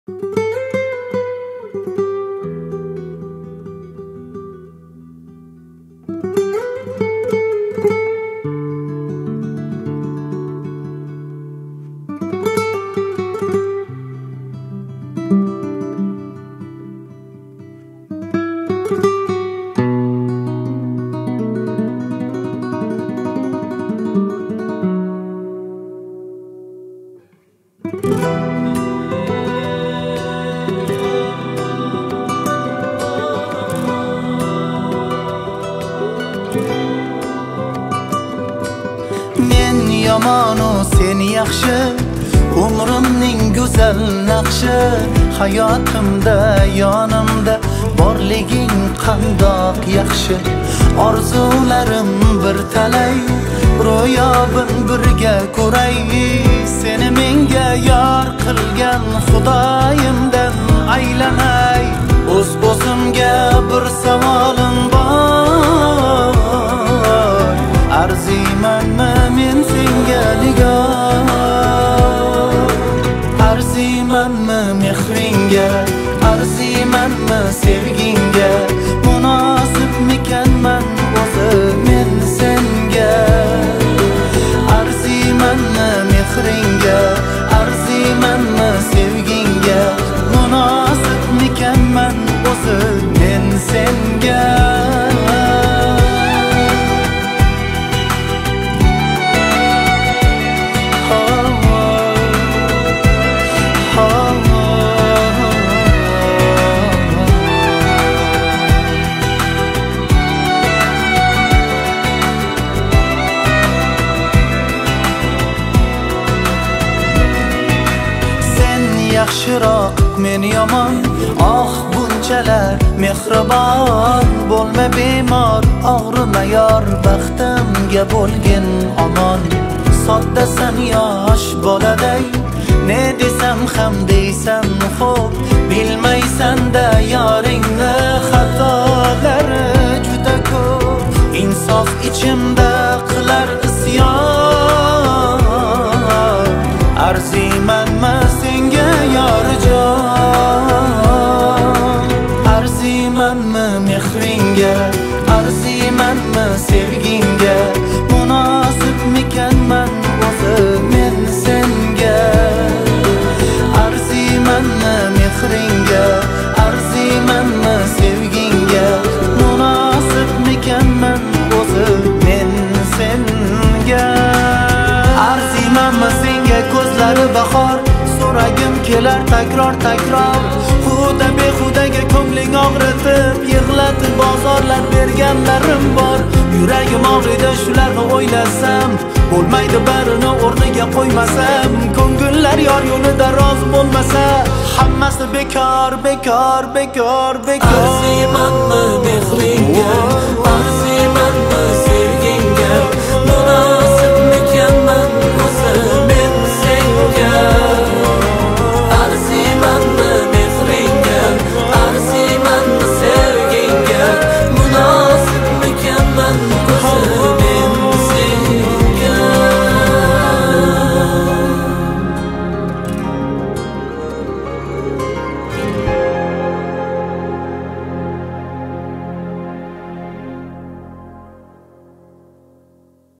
Men yomonu sen yaxshi, umrimning go'zal naqshi. Hayotimda yonimda borliging qandoq yaxshi. Orzularim bir talay, ro'yobin birga ko'ray. Seni menga yor qilgan Xudoyimdan aylanay. O'z-o'zimga bir savolim bor, arzimanmi men senga nigor? Arzimanmi mehringga, arzimanmi sevgingga? Munosibmikanman o'zi men senga? Arzimanmi mehringga, arzimanmi sevgingga? Munosibmikanman o'zi men senga? Yaxshiroq men yomon, oh bunchalar mehribon. Bo'lma bemor, og'rima yor, baxtimga bo'lgin omon. Soddasan yosh boladay, ne desam ham deysan xo'p. Bilmaysan-da yoringni xatolari juda ko'p. Insof ichimda qilar isyon, arzimanmi senga yorjon? Arzimanmi mehringga, arzimanmi sevgingga? Munosibmikanman o'zi men senga? Arzimanmi mehringga, arzimanmi sevgingga? Munosibmikanman o'zi men senga? Arzimanmi senga ko'zlari bahor, so'ragim kelar takror takror. Xuda behudaga ko'ngling og'ritib, yig'latib bozorlar berganlarim bor. Yuragim og'riydi shularni o'ylasam, bo'lmaydi barini o'rniga qo'ymasam. Ko'ngillar yor yo'lida rozi bo'lmasa, hammasi bekor, bekor, bekor, bekor. Arzimanmi mehringga,